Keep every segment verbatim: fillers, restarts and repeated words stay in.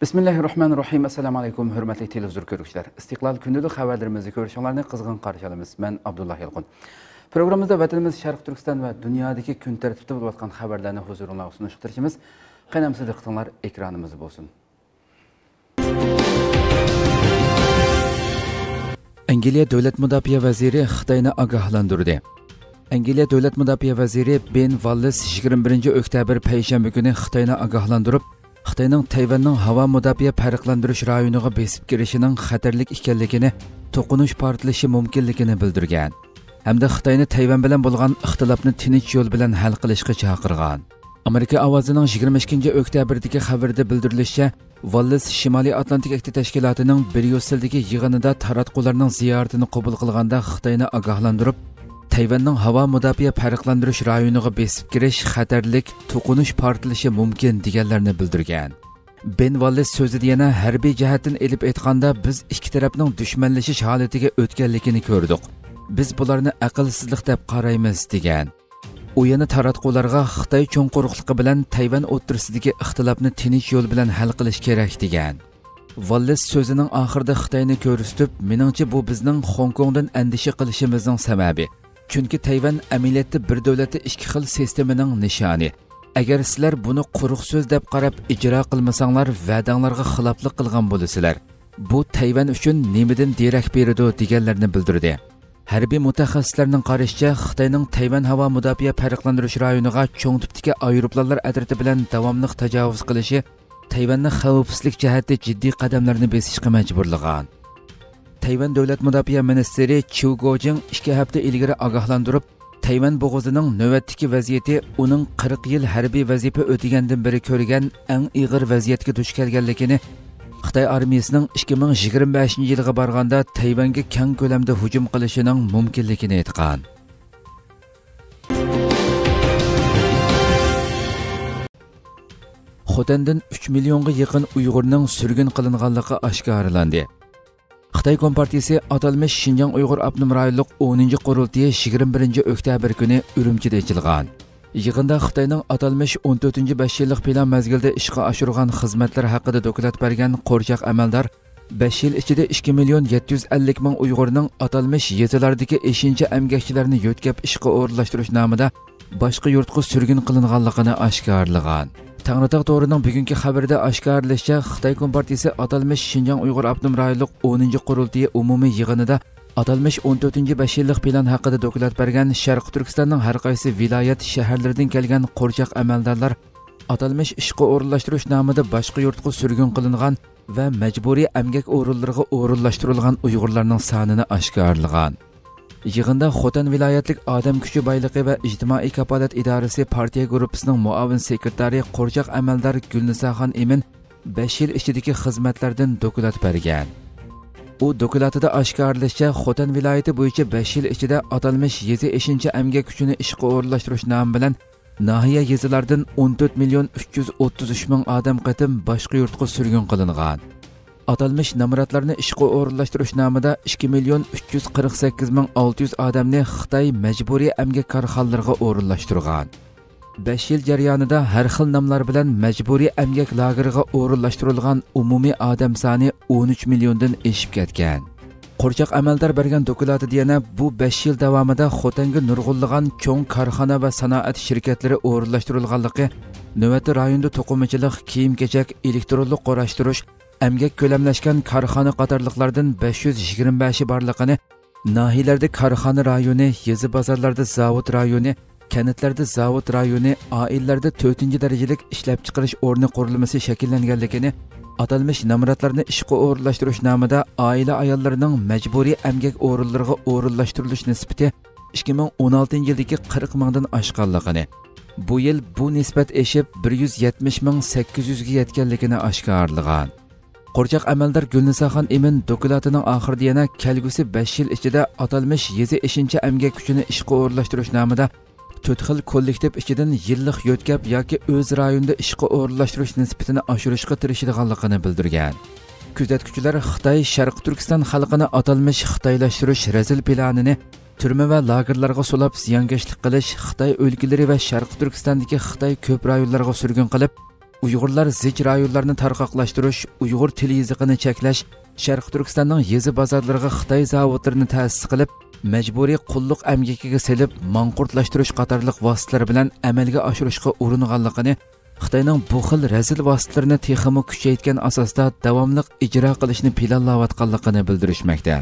Bismillahirrahmanirrahim. Assalamu alaykum, hürmetli televizyon görüşler. İstiklal günlük haberlerimizi görüşenlerini kızgın karşılayalımız. Ben Abdullah Yalqın. Programımızda vatanımız Şarkı Türkistan ve dünyadaki gün tertipte bulutkan haberlerini huzuruna sunuşturacağız. Qanamsız diqqətinizlər ekranımız olsun. Angliya Dövlət Müdafiə Vəziri Xitayni agahlandırdı. Angliya Dövlət Müdafiə Vəziri Ben Wallace yigirma birinchi oktyabr payshanba kuni Xitayni agahlandırıb, Xitayning Tayvanning havo mudofaa farqlantirish rayoniga besib kirishining xatarlik ekanligini, to'qinish portlashi mumkinligini bildirgan. Hamda Xitayni Tayvan bilan bo'lgan ixtilofni tinch yo'l bilan hal qilishga chaqirgan. Amerika ovozining yigirma ikkinchi oktyabrdagi xabarda bildirilishicha, Wallace Shimoliy Atlantik Akti tashkilotining Bryusseldagi yig'inida taratqularning ziyoratini qabul qilganda Xitoyni ogohlantirib, Tayvanning havo mudofaa farqlantirish rayoniga besib kirish xatarlik, to'qinish portlashi mumkin deganlarni bildirgan. Ben Wallace so'zida yana harbiy jihatdan elib aytganda biz ikki tarafning dushmanlashish holatiga o'tganligini ko'rdik. Biz bularni aqlsizlik deb qaraymiz degan. U yana taratqularga Xitoy cho'nquruqligi bilan Tayvan o'rtasidagi ixtilofni tinch yo'l bilan hal qilish kerak degan. Wallace so'zining oxirida Xitoyni ko'rsatib, meningcha bu bizning Hong Kongdan andisha qilishimizning sababi. Chunki Tayvan amaliyotda bir davlatda ikki xil sistemaning nishoni. Agar sizlar buni quruq so'z deb qarab ijro qilmasanglar, va'danglarga xiloflik qilgan bo'lasizlar. Bu Tayvan uchun nimadan derak beradi deganlarni bildirdi. Harbiy mutaxassislarning qarashicha, Xitoyning Tayvan havo mudofaa farqlantirish rayoniga cho'ng tipdagi aeroplanlar atrati bilan davomli tajovuz qilishi Tayvanni xavfsizlik jihatda jiddiy qadamlarni besishga majburlagan. Tayvan davlat mudofaa ministri Chiu Gojing ikki hafta ilgari ogohlantirib, Tayvan bo'g'ozining navbatdagi vaziyati uning qirq yil harbiy vazifa o'tagandan beri ko'rgan eng og'ir vaziyatga duch kelganligini, Xitoy armiyasining ikki ming yigirma beshinchi yilga borganda Tayvanga keng ko'lamda hujum qilishining mumkinligini aytgan. Xotandan uch millionga yaqin Uyg'urning surgun qilinganligi oshkorlandi. Xitoy Kompartiyasi atalmish Xinjiang Uyg'ur Abnum rayonlik o'ninchi qurultiyi yigirma birinchi oktyabr kuni Urumchida ochilgan. Yig'inda Xitoyning atalmish o'n to'rtinchi besh yillik plan mezgilida ishga oshirgan xizmatlar haqida doklad bergan qo'rchoq amaldor besh yil ichida ikki million yetti yuz ellik ming Uyg'urning atalmish yezilardagi eshinchi emgakchilarni yo'tkab ishga o'rlashtirish nomida boshqa yurtga surgun qilinganligini oshkorlagan. Tangritog' to'rining bugungi xabarida oshkorlashicha, Xitoy Kompartiyasi atalmish Xinjiang Uyg'ur Abnum rayonlik o'ninchi qurultiyi umumiy yig'inida atalmish o'n to'rtinchi besh yillik plan haqida doklad bergan Sharq Turkistonning har qaysi viloyat shaharlaridan kelgan qo'rchoq amaldorlar atalmish ishga o'rlashtirish nomida boshqa yurtga surgun qilingan va majburiy emgak o'rinlariga o'rinlashtirilgan Uyg'urlarning sonini oshkorlagan. Yig'inda Xotan viloyatlik odam kuchi boyligi va ijtimoiy kafolat idorasi partiya guruhisining muavin sekretari qo'rchoq amaldor Gulnisaxon Emin besh yil ichidagi xizmatlardan doklad bergan. U dokladida oshkorlashicha, Xotan viloyati bo'yicha besh yil ichida atalmish yezi eshinchi emgak kuchini ishga o'rlashtirish nomi bilan nahiya yezilardan o'n to'rt million uch yuz o'ttiz uch ming odam qatim boshqa yurtga surgun qilingan. Atalmish namratlarni ishga o'rlashtirish nomida ikki million uch yuz qirq sakkiz ming olti yuz odamni Xitoy majburiy emgak korxonalariga o'rlashtirgan. besh yil jarayonida har xil nomlar bilan majburiy emgak lageriga o'rlashtirilgan umumiy odam soni o'n uch milliondan oshib ketgan. Qo'rchoq amaldor bergan dokladida yana bu besh yil davomida Xotanga nurg'unlagan cho'ng korxona va sanoat shirkatlari o'rlashtirilganligi, navbatda rayonda to'qimachilik, kiyim-kechak, elektronlik qorashtirish, emgak ko'lamlashgan korxona qatorliqlardan besh yuz yigirma beshi borligini, nahiyalarda korxona rayoni, yezi bozorlarda zavod rayoni, kentlarda zavod rayoni, oilalarda to'rtinchi darajalik ishlab chiqarish o'rni qurilmasi shakllanganligini, atalmish namratlarni ishga o'rlashtirish nomida oila ayollarining majburiy emgak o'rinlariga o'rinlashtirilish nisbati ikki ming o'n oltinchi yildagi qirq mingdan oshganligini, bu yil bu nisbat eshib bir yuz yetmish ming sakkiz yuz ga yetganligini oshkorlagan. Qo'rchoq amaldor Gulnisaxon Emin doklatining oxirida yana kelgusi besh yil ichida atalmish yezi eshinchi emgak kuchini ishga o'rlashtirish nomida to'rt xil kollektiv ichidan yillik yo'tkab yoki o'z rayonida ishga o'rlashtirish nisbatini oshirishga tirishadiganligini bildirgan. Kuzatuvchilar Xitoy Sharq Turkiston xalqini atalmish xitoylashtirish razil planini turma va lagerlarga sulab ziyonkashlik qilish, Xitoy o'lkalari va Sharq Turkistondagi Xitoy ko'p rayonlarga surgun qilib, Uyg'urlar zich rayonlarini tarqoqlashtirish, Uyg'ur tili yoziqini cheklash, Sharq Turkistonning yezi bozorlariga Xitoy zavodlarini ta'sis qilib, majburiy qulluq amgakiga selib, manqurtlashtirish qatorliq vositalar bilan amalga oshirishga uringanligini, Xitoyning bu xil razil vositalarini texmi kuchaytgan asosda davomli ijro qilishni planlayotganligini bildirishmoqda.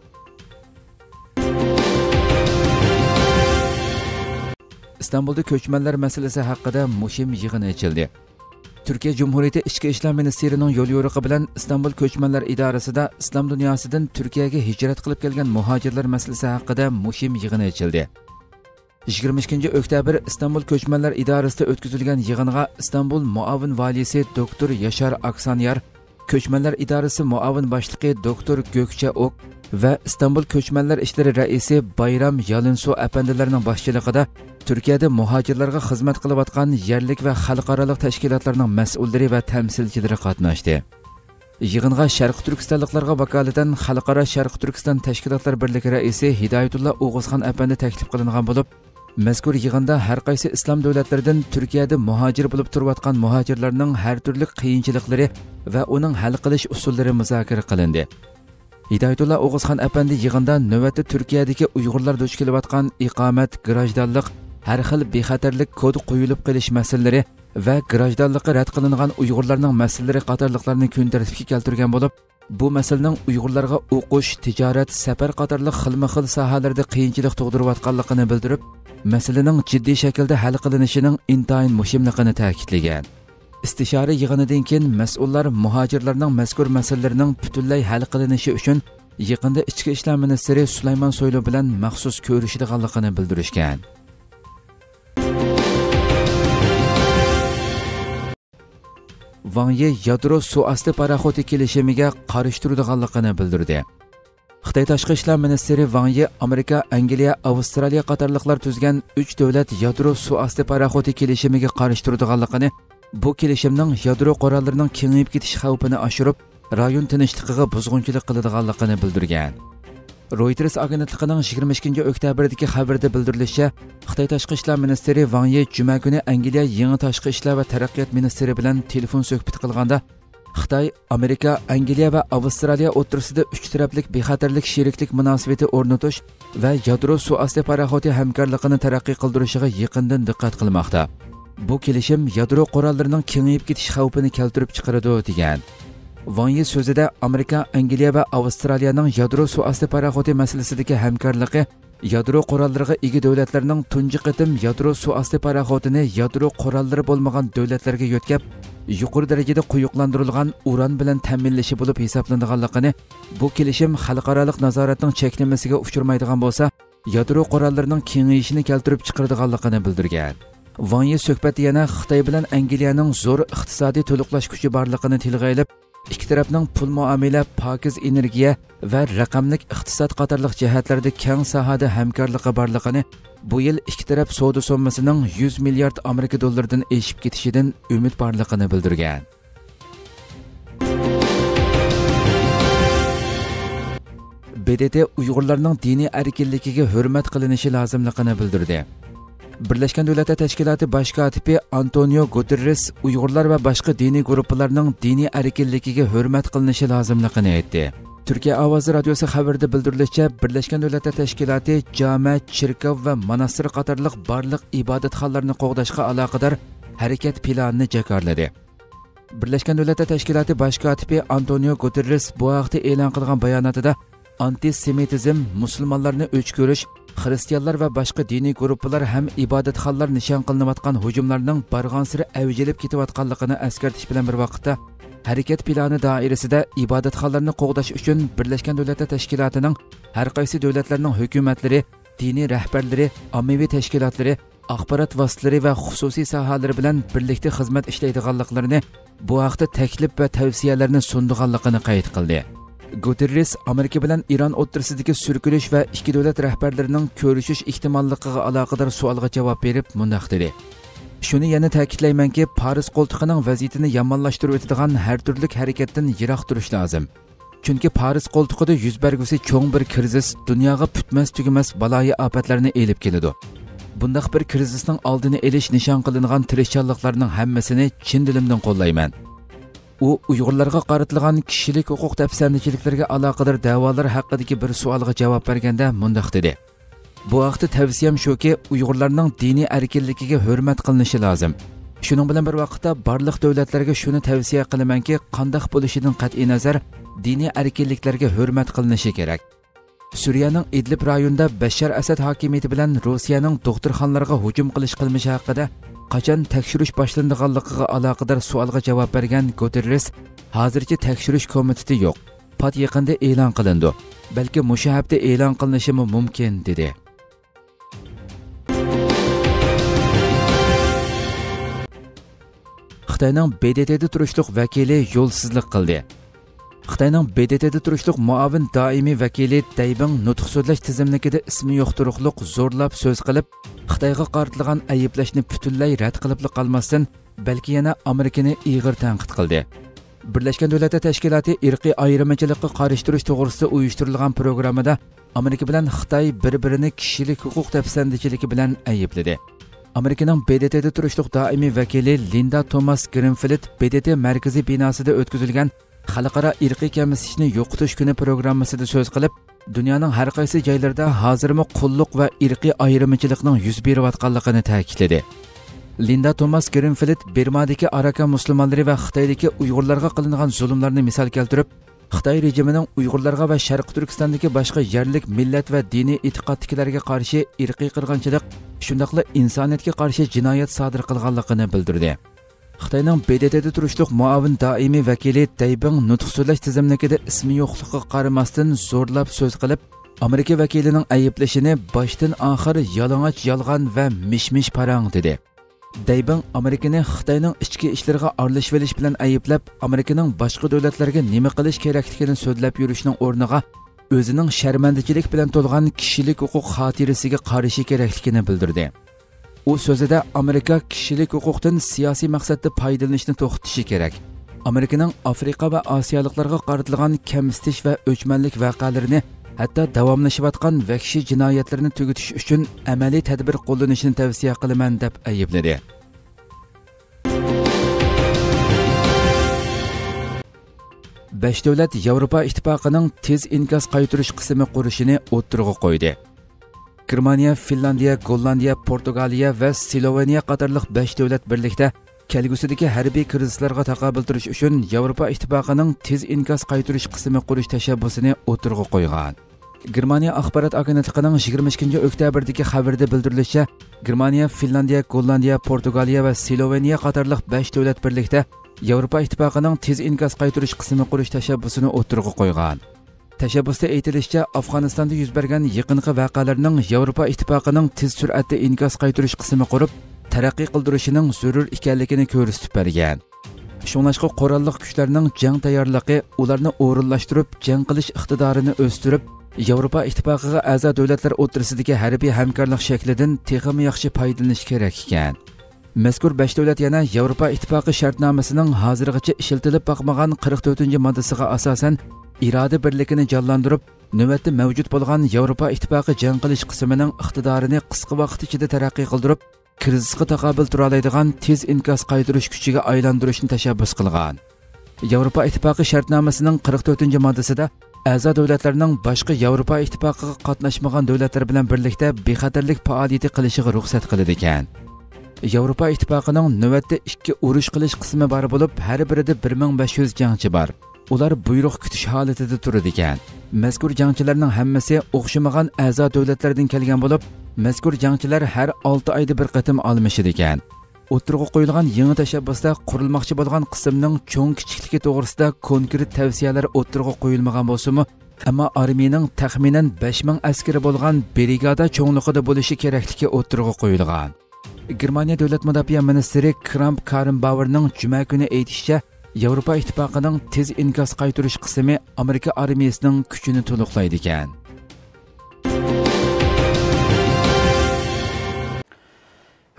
İstanbulda ko'chmanlar masalasi haqida muhim yig'in ochildi. Turkiya Cumhuriyeti Ichki ishlar ministerining yo'l yo'riqi bilan Istanbul ko'chmanlar idorasida islom dunyosidan Turkiyaga hijrat qilib kelgan muhojirlar masalasi haqida muhim yig'in ochildi. yigirma ikkinchi oktyabr İstanbul ko'chmanlar idorasida o'tkazilgan yig'inga Istanbul muavin valisi doktor Yashar Aksanyar, ko'chmanlar idorasi muavin boshlig'i doktor Gökçe Ok va İstanbul ko'chmanlar ishlari raisi Bayram Yalinsu apandilarning boshchiligida Turkiyada muhojirlarga xizmat qilayotgan yerlik va xalqaro tashkilotlarning mas'ullari va tamsilchilari qatnashdi. Yig'inga Sharq Turkistonliklarga vakolatan Xalqaro Sharq Turkiston tashkilotlar birligi raisi Hidoyatullo O'g'izxon apandi taklif qilingan bo'lib, mazkur yig'inda har qaysi islom davlatlaridan Turkiyada muhojir bo'lib turayotgan muhojirlarning har turli qiyinchiliklari va uning hal qilish usullari muzokara qilindi. Hidoyatullo O'g'izxon apandi yig'inda navbatda Turkiyadagi Uyg'urlar duch kelayotgan iqomat, grajdonlik, har xil bexatarlik kod qo'yilib qilish masalalari va grajdonlikqa rad qilingan Uyg'urlarning masalalari qatorliqlarini kun tartibga keltirgan bo'lib, bu masalaning Uyg'urlarga o'qish, tijorat, safar qatorliq xilma-xil sohalarda qiyinchilik tug'dirayotganligini bildirib, masalaning jiddiy shaklda hal qilinishining intayin muhimligini ta'kidlagan. İstişare yig'inidan keyin mas'ullar muhojirlarning mazkur masalalarining butunlay hal qilinishi uchun yaqinda Ichki ishlar ministri Sulaymon Soylu bilan maxsus ko'rishadiganligini bildirishgan. Wang Yi yadro suvosti paraxodi kelishimiga qarshi turadiganligini bildirdi. Xitoy tashqi ishlar ministri Wang Yi Amerika, Angliya, Avstraliya qatorliqlar tuzgan uch davlat yadro suvosti paraxodi kelishimiga qarshi turadiganligini, bu kelishimning yadro qurollarining kengayib ketish xavfini oshirib, rayon tinchligiga buzg'unchilik qiladiganligini bildirgan. Reuters agentligining yigirma ikkinchi oktyabrdagi xabarda bildirilishicha, Xitoy tashqi ishlar ministri Wang Yi juma kuni Angliya yangi tashqi ishlar va taraqqiyot ministri bilan telefon suhbat qilganda, Xitoy, Amerika, Angliya va Avstraliya o'rtasida uch taraflik bexatarlik sheriklik munosabati o'rnatish va yadro suvosti paraxodi hamkorligini taraqqiy qildirishiga yaqindan diqqat qilmoqda. Bu kelishim yadro qurollarining kengayib ketish xavfini keltirib chiqaradi degan. Wang Yi so'zida Amerika, Angliya va Avstraliyaning yadro suvosti paraxodi masalasidagi hamkorligi yadro qurollariga ega davlatlarning tunji qitim yadro suvosti paraxodini yadro qurollari bo'lmagan davlatlarga yo'tkab, yuqori darajada quyuqlantirilgan uran bilan ta'minlashi bo'lib hisoblanadiganligini, bu kelishim xalqaro nazoratning cheklanmasiga uchramaydigan bo'lsa, yadro qurollarining kengayishini keltirib chiqaradiganligini bildirgan. Wang Yi suhbatda yana Xitoy bilan Angliyaning zo'r iqtisodiy to'liqlash kuchi borligini tilga olib, ikki tarafning pul muomala, pokiz energiya va raqamlik iqtisod qatorliq jihatlarda keng sohada hamkorligi borligini, bu yil ikki taraf savdo summasining yuz milliard Amerika dollaridan eshib ketishidan umid borligini bildirgan. B D T Uyg'urlarning diniy erkinligiga hurmat qilinishi lozimligini bildirdi. Birlashgan Davlatlar Tashkiloti bosh kotibi Antonio Guterres Uyg'urlar va boshqa diniy guruhlarning diniy erkinligiga hurmat qilinishi lozimligini aytdi. Turkiya ovozi radiosi xabarida bildirilishicha, Birlashgan Davlatlar Tashkiloti jami, chirkov va monastir qatorliq barliq ibodatxonalarni qo'g'dashga aloqador harakat planini jakarladi. Birlashgan Davlatlar Tashkiloti bosh kotibi Antonio Guterres bu haqda e'lon qilgan bayonotida antisemitizm, musulmonlarni o'ch ko'rish, xristianlar va boshqa diniy guruhlar ham ibodatxonalar nishon qilinayotgan hujumlarning barg'ansiri avjilib ketayotganligini eskartish bilan bir vaqtda harakat plani doirasida ibodatxonalarni qo'g'dash uchun Birlashgan Davlatlar Tashkilotining har qaysi davlatlarning hukumatlari, diniy rahbarlari, ommaviy tashkilotlari, axborot vositalari va xususiy sohalari bilan birlikda xizmat ishlaydiganliklarini, bu haqda taklif va tavsiyalarni sundiganligini qayd qildi. Guterres Amerika bilan Iran o'rtasidagi surkilish va ikki davlat rahbarlarining ko'rishish ehtimolligiga aloqador savolga javob berib mundaq dedi. Shuni yana ta'kidlaymanki, Paris qo'ltig'ining vaziyatini yomonlashtirib o'tadigan har turli harakatdan yiroq turish lozim. Chunki Paris qo'ltig'ida yuz bergusi cho'ng bir krizis dunyoga putmas tugamas baloyi ofatlarni elib keladi. bundaq bir krizisning oldini olish nishon qilingan tirishchanliklarning hammasini chin dilimdan qo'llayman. U Uyg'urlarga qaratilgan kishilik huquq tafsandichiliklarga aloqador da'volar haqidagi bir savolga javob berganda mundaq dedi. Bu vaqtda tavsiyam shuki, Uyg'urlarning diniy erkinligiga hurmat qilinishi lozim. Shuning bilan bir vaqtda barliq davlatlarga shuni tavsiya qilamanki, qanday bo'lishidan qat'iy nazar diniy erkinliklarga hurmat qilinishi kerak. Suriyaning Idlib rayonida Bashar Asad hokimiyati bilan Rossiyaning doktorxonalarga hujum qilish qilmishi haqida qachon tekshirish boshlanadiganligiga aloqador savolga javob bergan Guterres, hozircha tekshirish komiteti yo'q. Pat yaqinda e'lon qilindi. Balki mushu hafta e'lon qilinishi mumkin dedi. Xitoyning B D T'da turishliq vakili yo'lsizlik qildi. Xitoyning B D T'da turishliq muavin doimiy vakili Daybing nutq so'zlash tizimligida ismi yo'q turuqliq zo'rlab so'z qilib, Xitoyga qaratilgan ayblashni butunlay rad qilib qolmasdan, balki yana Amerikani ig'ir tanqid qildi. Birlashgan Davlatlar Tashkiloti irqiy ayirmachilikqa qarshi turish to'g'risida uyushtirilgan programmada Amerika bilan Xitoy bir-birini kishilik huquq tafsandichiligi bilan aybladi. Amerikaning B D T'da turishliq doimiy vakili Linda Thomas Greenfield B D T markaziy binosida o'tkazilgan xalqaro irqiy kamsitishni yo'qotish kuni programmasida so'z qilib, dunyoning har qaysi joylarida hozirmi qulluq va irqiy ayirmachilikning yuz berayotganligini ta'kidladi. Linda Thomas Greenfield Birmadagi Arakan musulmonlari va Xitoydagi Uyg'urlarga qilingan zulmlarni misol keltirib, Xitoy rejimining Uyg'urlarga va Sharq Turkistondagi boshqa yerlik millat va diniy e'tiqoddagilarga qarshi irqiy qirg'inchilik, shundaqla insoniyatga qarshi jinoyat sodir qilganligini bildirdi. Xitoyning B D T'da turishliq muavin doimiy vakili Daybing nutq so'zlash tizimligida ismi yo'qligiga qaramasdan zo'rlab so'z qilib, Amerika vakilining ayblashini boshdan oxir yalang'och yolg'on va mish-mish parang dedi. Daybing Amerikani Xitoyning ichki ishlariga aralashib olish bilan ayblab, Amerikaning boshqa davlatlarga nima qilish kerakligini so'zlab yurishning o'rniga o'zining sharmandachilik bilan to'lgan kishilik huquq xotirasiga qarashi kerakligini bildirdi. U so'zida Amerika kishilik huquqdan siyosiy maqsadda foydalanishni to'xtatishi kerak. Amerikaning Afrika va Osiyoliklarga qaratilgan kamsitish va o'chmanlik voqealarini, hatto davomlashayotgan vahshiy jinoyatlarni tugatish uchun amaliy tadbir qo'llanishni tavsiya qilaman deb aybladi. besh davlat Yevropa ittifoqining tez inkos qaytarish qismi qurishini o'ttirg'a qo'ydi. Germaniya, Finlandiya, Gollandiya, Portugaliya va Sloveniya qatorliq besh davlat birlikda kelgusidagi harbiy krizlarga taqobil turish uchun Yevropa ittifoqining tez inkos qaytarish qismi qurish tashabbusini o'tirg'a qo'ygan. Germaniya axborot agentligining yigirma ikkinchi oktyabrdagi xabarida bildirilishicha, Germaniya, Finlandiya, Gollandiya, Portugaliya va Sloveniya qatorliq besh davlat birlikda Yevropa ittifoqining tez inkos qaytarish qismi qurish tashabbusini o'tirg'a qo'ygan. Tashabbusda aytilishicha, Afg'onistonda yuz bergan yaqinqi voqealarning Yevropa ittifoqining tez sur'atda inkos qaytarish qismi qurib, taraqqiy qildirishining zarur ekanligini ko'rsatib bergan. Shuningdek, qurolli kuchlarning jang tayyorligi, ularni o'rinlashtirib, jang qilish iqtidorini o'stirib, Yevropa ittifoqiga a'zo davlatlar o'rtasidagi harbiy hamkorlik shaklidan texnik yaxshi foydalanish kerak ekan. Mazkur besh davlat yana Yevropa ittifoqi shartnomasining hozirgacha ishlatilib boqmagan qirq to'rtinchi moddasiga asosan iroda birligini jonlantirib, navbatda mavjud bo'lgan Yevropa ittifoqi jang qilish qismining iqtidorini qisqa vaqt ichida taraqqiy qildirib, krizisga taqobil tura oladigan tez inkos qaytarish kuchiga aylantirishni tashabbus qilgan. Yevropa ittifoqi shartnomasining qirq to'rtinchi moddasida a'zo davlatlarning boshqa Yevropa ittifoqiga qatnashmagan davlatlar bilan birlikda bexatarlik faoliyati qilishiga ruxsat qiladi ekan. Yevropa ittifoqining navbatda ikki urush qilish qismi bor bo'lib, har birida bir ming besh yuz jangchi bor. Ular buyruq kutish holatida turadi ekan. Mazkur jangchilarning hammasi o'xshamagan a'zo davlatlardan kelgan bo'lib, mazkur jangchilar har olti oyda bir qatim almashadi ekan. O'tirg'a qo'yilgan yangi tashabbusda qurilmoqchi bo'lgan qismning cho'ng kichikligi to'g'risida konkret tavsiyalar o'tirg'a qo'yilmagan bo'lsa-mu, ammo armiyaning taxminan besh ming askari bo'lgan brigada cho'ngligida bo'lishi kerakligi o'tirg'a qo'yilgan. Germaniya davlat mudofaa ministri Kramp Karrenbauerning juma kuni aytishicha, Yevropa ittifoqining tez inkos qaytarish qismi Amerika armiyasining kuchini to'liqlaydi ekan.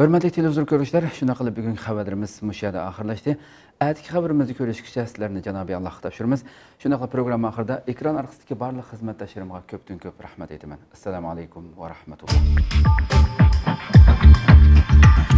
Hörmətli televizor görüşlər, şuna qılıb bugün xəbərlərimiz müşahidə axırlaşdı. Ətiki xəbərimizi görüşküçə sizlərni Cənab-ı Allah tapşırırız. Şuna qılıb proqram axırda ekran arxasındakı barlıq xidmətdaşlarıma köpdən köp rəhmət edirəm. Assalamu alaykum və rahmetullah.